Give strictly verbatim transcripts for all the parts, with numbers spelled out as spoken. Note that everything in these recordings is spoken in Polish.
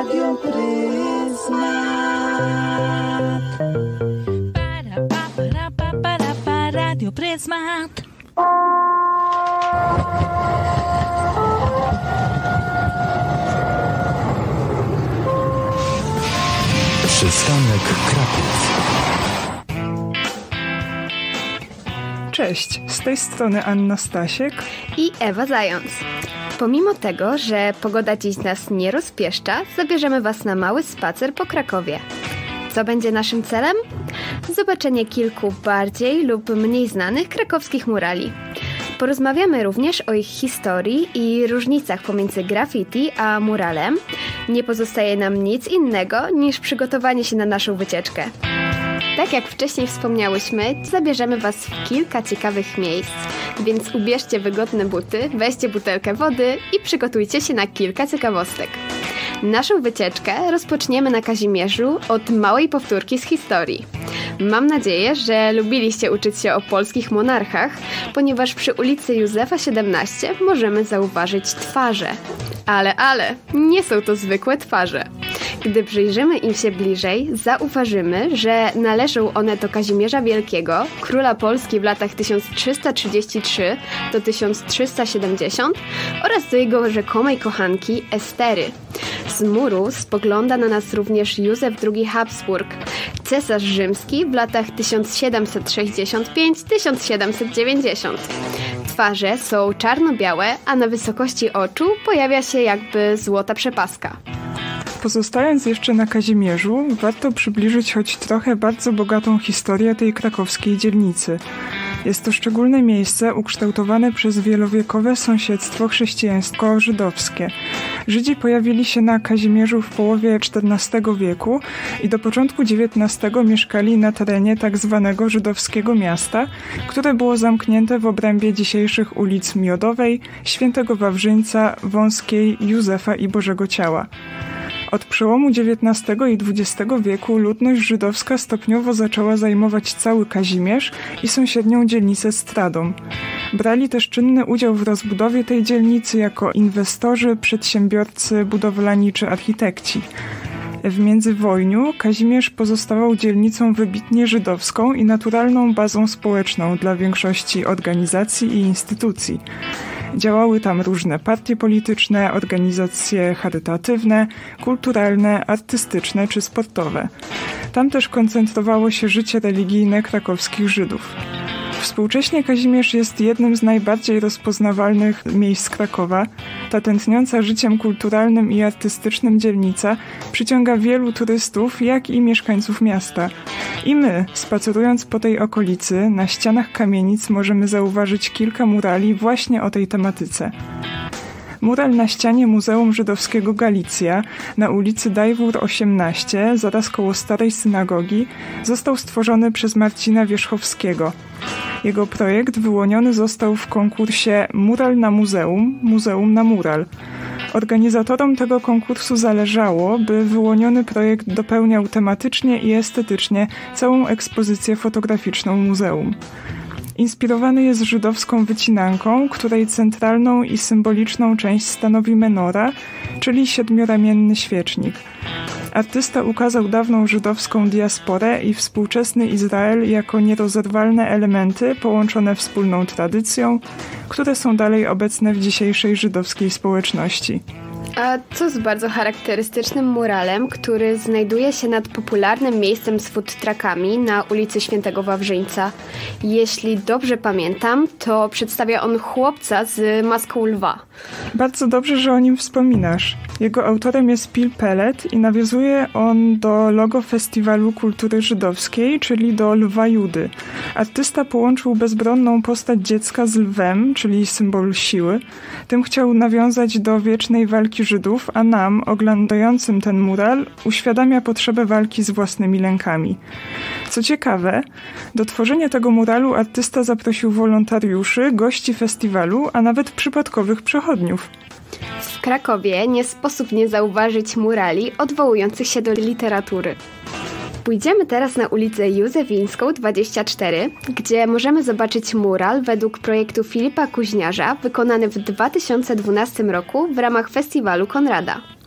Radio Pryzmat. Para, pa, para, pa, para, pa, Radio Pryzmat. Przystanek Kraków. Cześć, z tej strony Anna Stasiek i Ewa Zając. Pomimo tego, że pogoda dziś nas nie rozpieszcza, zabierzemy Was na mały spacer po Krakowie. Co będzie naszym celem? Zobaczenie kilku bardziej lub mniej znanych krakowskich murali. Porozmawiamy również o ich historii i różnicach pomiędzy graffiti a muralem. Nie pozostaje nam nic innego niż przygotowanie się na naszą wycieczkę. Tak jak wcześniej wspomniałyśmy, zabierzemy Was w kilka ciekawych miejsc, więc ubierzcie wygodne buty, weźcie butelkę wody i przygotujcie się na kilka ciekawostek. Naszą wycieczkę rozpoczniemy na Kazimierzu od małej powtórki z historii. Mam nadzieję, że lubiliście uczyć się o polskich monarchach, ponieważ przy ulicy Józefa siedemnaście możemy zauważyć twarze. Ale, ale, nie są to zwykłe twarze. Gdy przyjrzymy im się bliżej, zauważymy, że należą one do Kazimierza Wielkiego, króla Polski w latach tysiąc trzysta trzydzieści trzy do tysiąc trzysta siedemdziesiąt oraz do jego rzekomej kochanki Estery. Z muru spogląda na nas również Józef drugi Habsburg, cesarz rzymski w latach tysiąc siedemset sześćdziesiąt pięć do tysiąc siedemset dziewięćdziesiąt. Twarze są czarno-białe, a na wysokości oczu pojawia się jakby złota przepaska. Pozostając jeszcze na Kazimierzu, warto przybliżyć choć trochę bardzo bogatą historię tej krakowskiej dzielnicy. Jest to szczególne miejsce ukształtowane przez wielowiekowe sąsiedztwo chrześcijańsko-żydowskie. Żydzi pojawili się na Kazimierzu w połowie czternastego wieku i do początku dziewiętnastego mieszkali na terenie tak zwanego żydowskiego miasta, które było zamknięte w obrębie dzisiejszych ulic Miodowej, Świętego Wawrzyńca, Wąskiej, Józefa i Bożego Ciała. Od przełomu dziewiętnastego i dwudziestego wieku ludność żydowska stopniowo zaczęła zajmować cały Kazimierz i sąsiednią dzielnicę Stradom. Brali też czynny udział w rozbudowie tej dzielnicy jako inwestorzy, przedsiębiorcy, budowlani czy architekci. W międzywojniu Kazimierz pozostawał dzielnicą wybitnie żydowską i naturalną bazą społeczną dla większości organizacji i instytucji. Działały tam różne partie polityczne, organizacje charytatywne, kulturalne, artystyczne czy sportowe. Tam też koncentrowało się życie religijne krakowskich Żydów. Współcześnie Kazimierz jest jednym z najbardziej rozpoznawalnych miejsc Krakowa. Ta tętniąca życiem kulturalnym i artystycznym dzielnica przyciąga wielu turystów, jak i mieszkańców miasta. I my, spacerując po tej okolicy, na ścianach kamienic możemy zauważyć kilka murali właśnie o tej tematyce. Mural na ścianie Muzeum Żydowskiego Galicja na ulicy Dajwór osiemnaście, zaraz koło Starej Synagogi, został stworzony przez Marcina Wierzchowskiego. Jego projekt wyłoniony został w konkursie Mural na Muzeum, Muzeum na Mural. Organizatorom tego konkursu zależało, by wyłoniony projekt dopełniał tematycznie i estetycznie całą ekspozycję fotograficzną muzeum. Inspirowany jest żydowską wycinanką, której centralną i symboliczną część stanowi menora, czyli siedmioramienny świecznik. Artysta ukazał dawną żydowską diasporę i współczesny Izrael jako nierozerwalne elementy połączone wspólną tradycją, które są dalej obecne w dzisiejszej żydowskiej społeczności. A co z bardzo charakterystycznym muralem, który znajduje się nad popularnym miejscem z food truckami na ulicy Świętego Wawrzyńca? Jeśli dobrze pamiętam, to przedstawia on chłopca z maską lwa. Bardzo dobrze, że o nim wspominasz. Jego autorem jest Pil Pellet i nawiązuje on do logo Festiwalu Kultury Żydowskiej, czyli do Lwa Judy. Artysta połączył bezbronną postać dziecka z lwem, czyli symbol siły. Tym chciał nawiązać do wiecznej walki Żydów, a nam, oglądającym ten mural, uświadamia potrzebę walki z własnymi lękami. Co ciekawe, do tworzenia tego muralu artysta zaprosił wolontariuszy, gości festiwalu, a nawet przypadkowych przechodniów. W Krakowie nie sposób nie zauważyć murali odwołujących się do literatury. Pójdziemy teraz na ulicę Józefińską dwadzieścia cztery, gdzie możemy zobaczyć mural według projektu Filipa Kuźniarza, wykonany w dwa tysiące dwunastym roku w ramach festiwalu Konrada.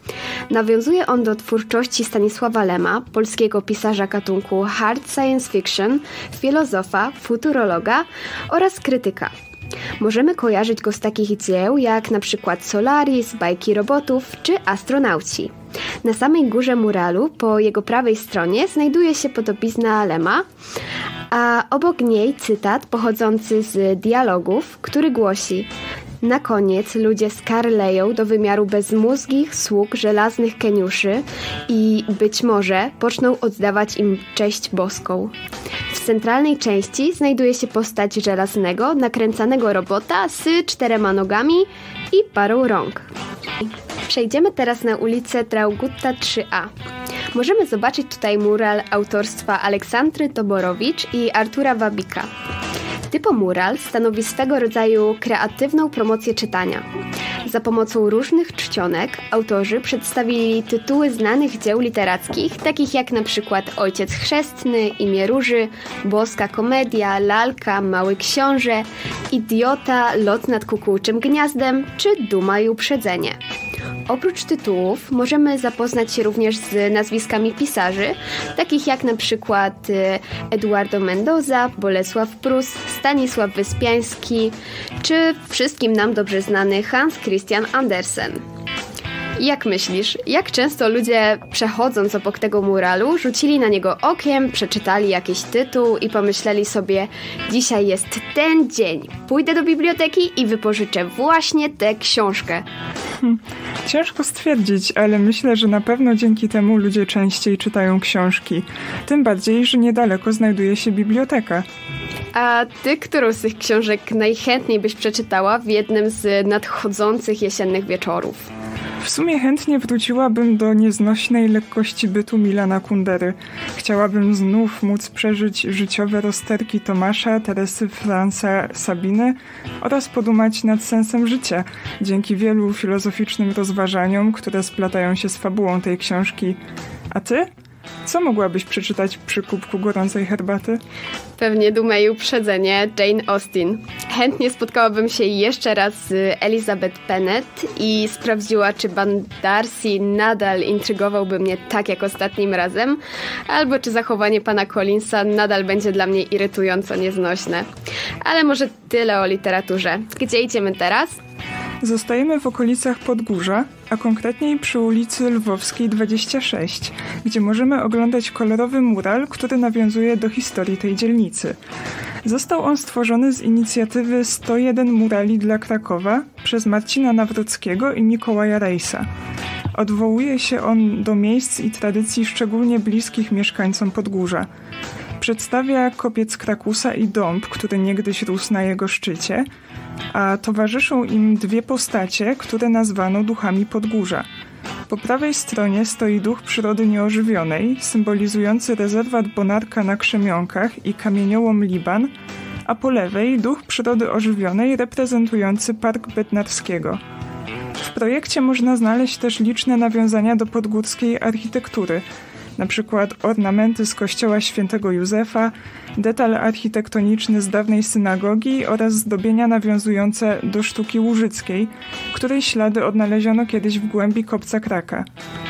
Nawiązuje on do twórczości Stanisława Lema, polskiego pisarza gatunku hard science fiction, filozofa, futurologa oraz krytyka. Możemy kojarzyć go z takich dzieł jak na przykład Solaris, Bajki robotów czy Astronauci. Na samej górze muralu, po jego prawej stronie, znajduje się podobizna Lema, a obok niej cytat pochodzący z dialogów, który głosi: na koniec ludzie skarleją do wymiaru bezmózgich sług żelaznych geniuszy i być może poczną oddawać im cześć boską. W centralnej części znajduje się postać żelaznego, nakręcanego robota z czterema nogami i parą rąk. Przejdziemy teraz na ulicę Traugutta trzy A. Możemy zobaczyć tutaj mural autorstwa Aleksandry Toborowicz i Artura Wabika. Typomural stanowi swego rodzaju kreatywną promocję czytania. Za pomocą różnych czcionek autorzy przedstawili tytuły znanych dzieł literackich, takich jak na przykład Ojciec Chrzestny, Imię Róży, Boska Komedia, Lalka, Mały Książę, Idiota, Lot nad kukułczym gniazdem czy Duma i uprzedzenie. Oprócz tytułów możemy zapoznać się również z nazwiskami pisarzy, takich jak na przykład Eduardo Mendoza, Bolesław Prus, Stanisław Wyspiański, czy wszystkim nam dobrze znany Hans Christian Andersen. Jak myślisz, jak często ludzie, przechodząc obok tego muralu, rzucili na niego okiem, przeczytali jakiś tytuł i pomyśleli sobie: dzisiaj jest ten dzień, pójdę do biblioteki i wypożyczę właśnie tę książkę? Hmm. Ciężko stwierdzić, ale myślę, że na pewno dzięki temu ludzie częściej czytają książki. Tym bardziej, że niedaleko znajduje się biblioteka. A ty, którą z tych książek najchętniej byś przeczytała w jednym z nadchodzących jesiennych wieczorów? W sumie chętnie wróciłabym do nieznośnej lekkości bytu Milana Kundery. Chciałabym znów móc przeżyć życiowe rozterki Tomasza, Teresy, Franza, Sabiny oraz podumać nad sensem życia, dzięki wielu filozoficznym rozważaniom, które splatają się z fabułą tej książki. A ty? Co mogłabyś przeczytać przy kubku gorącej herbaty? Pewnie Dumę i uprzedzenie Jane Austen. Chętnie spotkałabym się jeszcze raz z Elizabeth Bennet i sprawdziła, czy Ban Darcy nadal intrygowałby mnie tak jak ostatnim razem, albo czy zachowanie pana Collinsa nadal będzie dla mnie irytująco nieznośne. Ale może tyle o literaturze. Gdzie idziemy teraz? Zostajemy w okolicach Podgórza, a konkretniej przy ulicy Lwowskiej dwadzieścia sześć, gdzie możemy oglądać kolorowy mural, który nawiązuje do historii tej dzielnicy. Został on stworzony z inicjatywy sto jeden murali dla Krakowa przez Marcina Nawrockiego i Mikołaja Rejsa. Odwołuje się on do miejsc i tradycji szczególnie bliskich mieszkańcom Podgórza. Przedstawia kopiec Krakusa i dąb, który niegdyś rósł na jego szczycie, a towarzyszą im dwie postacie, które nazwano duchami Podgórza. Po prawej stronie stoi duch przyrody nieożywionej, symbolizujący rezerwat Bonarka na Krzemionkach i kamieniołom Liban, a po lewej duch przyrody ożywionej reprezentujący Park Bednarskiego. W projekcie można znaleźć też liczne nawiązania do podgórskiej architektury, na przykład ornamenty z kościoła świętego Józefa, detal architektoniczny z dawnej synagogi oraz zdobienia nawiązujące do sztuki łużyckiej, której ślady odnaleziono kiedyś w głębi kopca Kraka.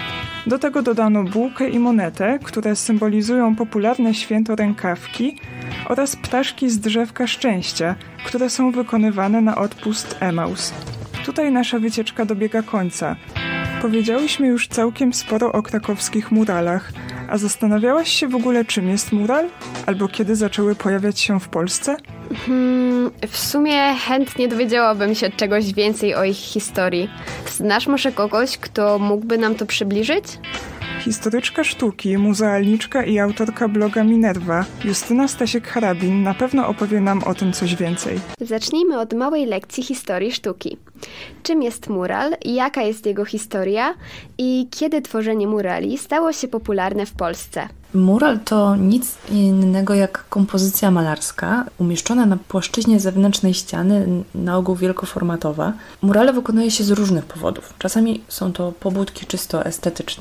Do tego dodano bułkę i monetę, które symbolizują popularne święto rękawki oraz ptaszki z drzewka szczęścia, które są wykonywane na odpust Emaus. Tutaj nasza wycieczka dobiega końca. Powiedziałyśmy już całkiem sporo o krakowskich muralach, a zastanawiałaś się w ogóle, czym jest mural? Albo kiedy zaczęły pojawiać się w Polsce? Hmm, w sumie chętnie dowiedziałabym się czegoś więcej o ich historii. Znasz może kogoś, kto mógłby nam to przybliżyć? Historyczka sztuki, muzealniczka i autorka bloga Minerva, Justyna Stasiek-Harabin, na pewno opowie nam o tym coś więcej. Zacznijmy od małej lekcji historii sztuki. Czym jest mural, jaka jest jego historia i kiedy tworzenie murali stało się popularne w Polsce? Mural to nic innego jak kompozycja malarska umieszczona na płaszczyźnie zewnętrznej ściany, na ogół wielkoformatowa. Murale wykonuje się z różnych powodów. Czasami są to pobudki czysto estetyczne, w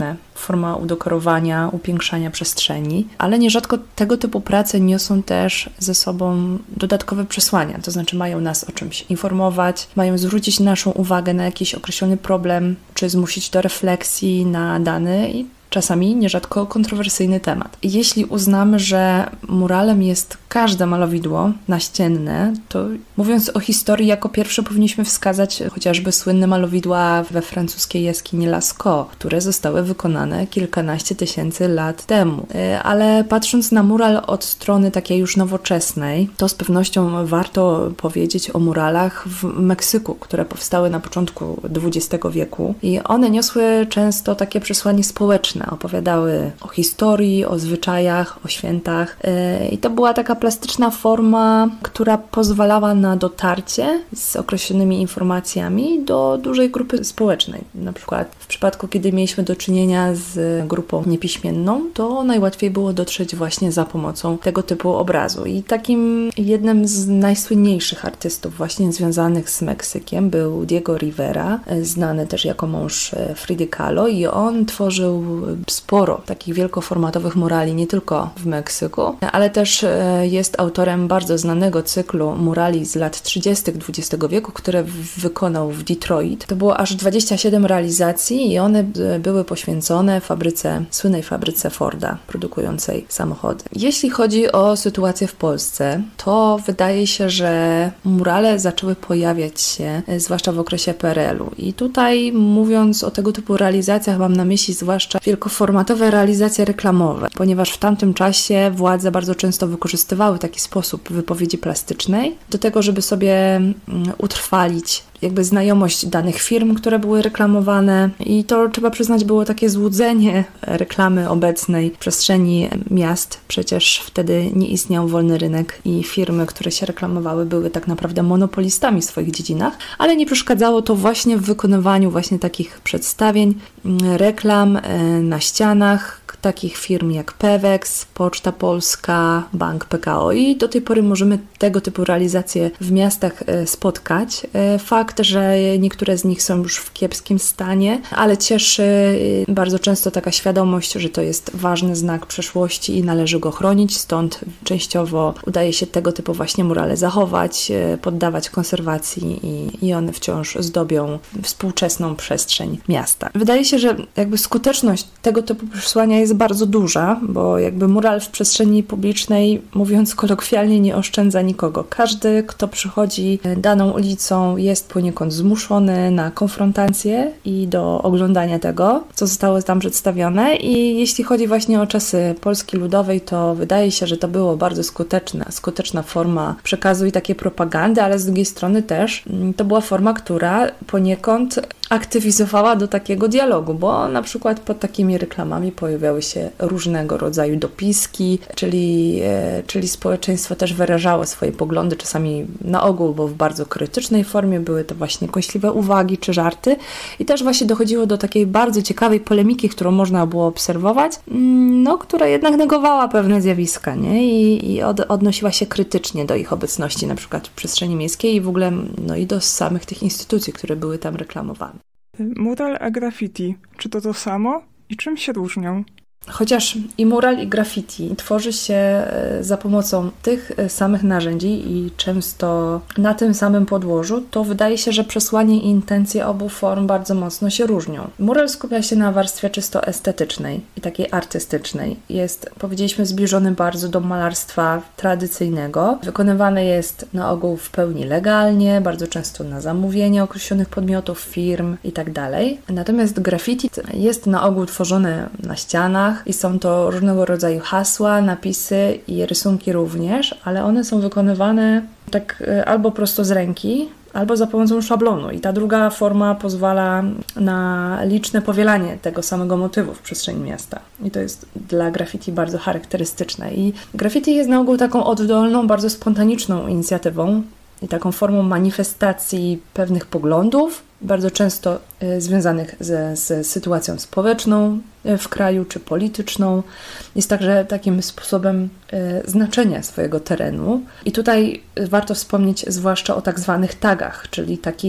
forma udekorowania, upiększania przestrzeni, ale nierzadko tego typu prace niosą też ze sobą dodatkowe przesłania, to znaczy mają nas o czymś informować, mają zwrócić naszą uwagę na jakiś określony problem, czy zmusić do refleksji na dany i czasami nierzadko kontrowersyjny temat. Jeśli uznamy, że muralem jest każde malowidło naścienne, to mówiąc o historii, jako pierwsze powinniśmy wskazać chociażby słynne malowidła we francuskiej jaskini Lascaux, które zostały wykonane kilkanaście tysięcy lat temu. Ale patrząc na mural od strony takiej już nowoczesnej, to z pewnością warto powiedzieć o muralach w Meksyku, które powstały na początku dwudziestego wieku i one niosły często takie przesłanie społeczne, opowiadały o historii, o zwyczajach, o świętach i to była taka plastyczna forma, która pozwalała na dotarcie z określonymi informacjami do dużej grupy społecznej. Na przykład w przypadku, kiedy mieliśmy do czynienia z grupą niepiśmienną, to najłatwiej było dotrzeć właśnie za pomocą tego typu obrazu. I takim jednym z najsłynniejszych artystów właśnie związanych z Meksykiem był Diego Rivera, znany też jako mąż Frida Kahlo, i on tworzył sporo takich wielkoformatowych murali, nie tylko w Meksyku, ale też jest autorem bardzo znanego cyklu murali z lat trzydziestych dwudziestego wieku, które wykonał w Detroit. To było aż dwadzieścia siedem realizacji i one były poświęcone fabryce, słynnej fabryce Forda, produkującej samochody. Jeśli chodzi o sytuację w Polsce, to wydaje się, że murale zaczęły pojawiać się, zwłaszcza w okresie P R L u. I tutaj, mówiąc o tego typu realizacjach, mam na myśli zwłaszcza wielkoformatowe realizacje reklamowe, ponieważ w tamtym czasie władze bardzo często wykorzystywały taki sposób wypowiedzi plastycznej do tego, żeby sobie utrwalić jakby znajomość danych firm, które były reklamowane, i to, trzeba przyznać, było takie złudzenie reklamy obecnej w przestrzeni miast. Przecież wtedy nie istniał wolny rynek i firmy, które się reklamowały, były tak naprawdę monopolistami w swoich dziedzinach, ale nie przeszkadzało to właśnie w wykonywaniu właśnie takich przedstawień, reklam na ścianach takich firm jak Pewex, Poczta Polska, Bank P K O, i do tej pory możemy tego typu realizacje w miastach spotkać. Fakt, że niektóre z nich są już w kiepskim stanie, ale cieszy bardzo często taka świadomość, że to jest ważny znak przeszłości i należy go chronić, stąd częściowo udaje się tego typu właśnie murale zachować, poddawać konserwacji i, i one wciąż zdobią współczesną przestrzeń miasta. Wydaje się, że jakby skuteczność tego typu przesłania jest bardzo duża, bo jakby mural w przestrzeni publicznej, mówiąc kolokwialnie, nie oszczędza nikogo. Każdy, kto przychodzi daną ulicą, jest poniekąd zmuszony na konfrontację i do oglądania tego, co zostało tam przedstawione, i jeśli chodzi właśnie o czasy Polski Ludowej, to wydaje się, że to było bardzo skuteczna, skuteczna forma przekazu i takiej propagandy, ale z drugiej strony też to była forma, która poniekąd aktywizowała do takiego dialogu, bo na przykład pod takimi reklamami pojawiały się różnego rodzaju dopiski, czyli, e, czyli społeczeństwo też wyrażało swoje poglądy, czasami na ogół, bo w bardzo krytycznej formie, były to właśnie kąśliwe uwagi czy żarty, i też właśnie dochodziło do takiej bardzo ciekawej polemiki, którą można było obserwować, no, która jednak negowała pewne zjawiska, nie? I, i od, odnosiła się krytycznie do ich obecności, na przykład w przestrzeni miejskiej i w ogóle, no, i do samych tych instytucji, które były tam reklamowane. Mural a graffiti, czy to to samo i czym się różnią? Chociaż i mural, i graffiti tworzy się za pomocą tych samych narzędzi i często na tym samym podłożu, to wydaje się, że przesłanie i intencje obu form bardzo mocno się różnią. Mural skupia się na warstwie czysto estetycznej i takiej artystycznej. Jest, powiedzieliśmy, zbliżony bardzo do malarstwa tradycyjnego. Wykonywany jest na ogół w pełni legalnie, bardzo często na zamówienie określonych podmiotów, firm itd. Natomiast graffiti jest na ogół tworzone na ścianach, i są to różnego rodzaju hasła, napisy i rysunki również, ale one są wykonywane tak albo prosto z ręki, albo za pomocą szablonu. I ta druga forma pozwala na liczne powielanie tego samego motywu w przestrzeni miasta. I to jest dla graffiti bardzo charakterystyczne. I graffiti jest na ogół taką oddolną, bardzo spontaniczną inicjatywą i taką formą manifestacji pewnych poglądów, bardzo często y, związanych ze, z sytuacją społeczną y, w kraju czy polityczną. Jest także takim sposobem y, znaczenia swojego terenu. I tutaj warto wspomnieć zwłaszcza o tak zwanych tagach, czyli takich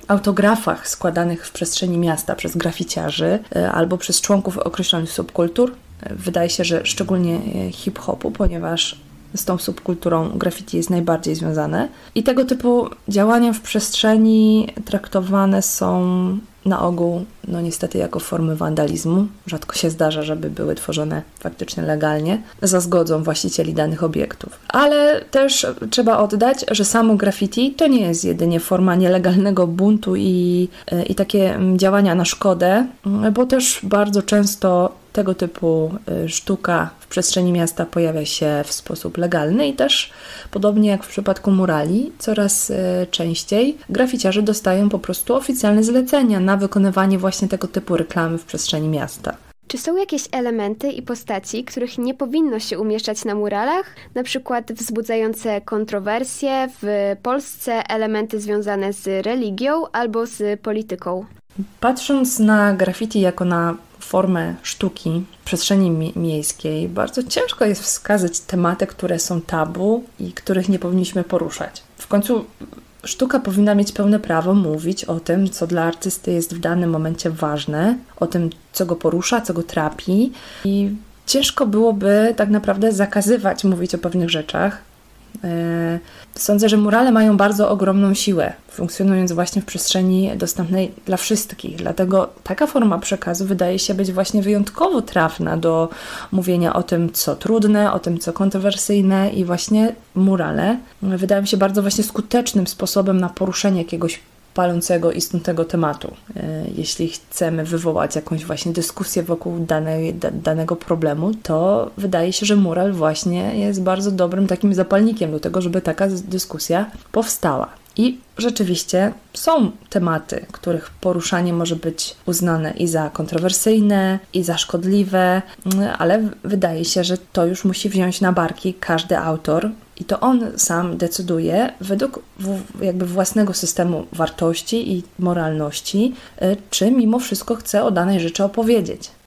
autografach składanych w przestrzeni miasta przez graficiarzy albo przez członków określonych subkultur. Wydaje się, że szczególnie hip-hopu, ponieważ z tą subkulturą graffiti jest najbardziej związane. I tego typu działania w przestrzeni traktowane są na ogół, no niestety, jako formy wandalizmu. Rzadko się zdarza, żeby były tworzone faktycznie legalnie, za zgodą właścicieli danych obiektów. Ale też trzeba oddać, że samo graffiti to nie jest jedynie forma nielegalnego buntu i, i takie działania na szkodę, bo też bardzo często tego typu sztuka w przestrzeni miasta pojawia się w sposób legalny i też, podobnie jak w przypadku murali, coraz częściej graficiarze dostają po prostu oficjalne zlecenia na wykonywanie właśnie tego typu reklamy w przestrzeni miasta. Czy są jakieś elementy i postaci, których nie powinno się umieszczać na muralach? Na przykład wzbudzające kontrowersje, w Polsce elementy związane z religią albo z polityką? Patrząc na graffiti jako na formę sztuki w przestrzeni mi- miejskiej, bardzo ciężko jest wskazać tematy, które są tabu i których nie powinniśmy poruszać. W końcu sztuka powinna mieć pełne prawo mówić o tym, co dla artysty jest w danym momencie ważne, o tym, co go porusza, co go trapi, i ciężko byłoby tak naprawdę zakazywać mówić o pewnych rzeczach. Sądzę, że murale mają bardzo ogromną siłę, funkcjonując właśnie w przestrzeni dostępnej dla wszystkich. Dlatego taka forma przekazu wydaje się być właśnie wyjątkowo trafna do mówienia o tym, co trudne, o tym, co kontrowersyjne, i właśnie murale wydają się bardzo właśnie skutecznym sposobem na poruszenie jakiegoś palącego, istotnego tematu. Jeśli chcemy wywołać jakąś właśnie dyskusję wokół danej, da, danego problemu, to wydaje się, że mural właśnie jest bardzo dobrym takim zapalnikiem do tego, żeby taka dyskusja powstała. I rzeczywiście są tematy, których poruszanie może być uznane i za kontrowersyjne, i za szkodliwe, ale wydaje się, że to już musi wziąć na barki każdy autor i to on sam decyduje według w, jakby własnego systemu wartości i moralności, czy mimo wszystko chce o danej rzeczy opowiedzieć.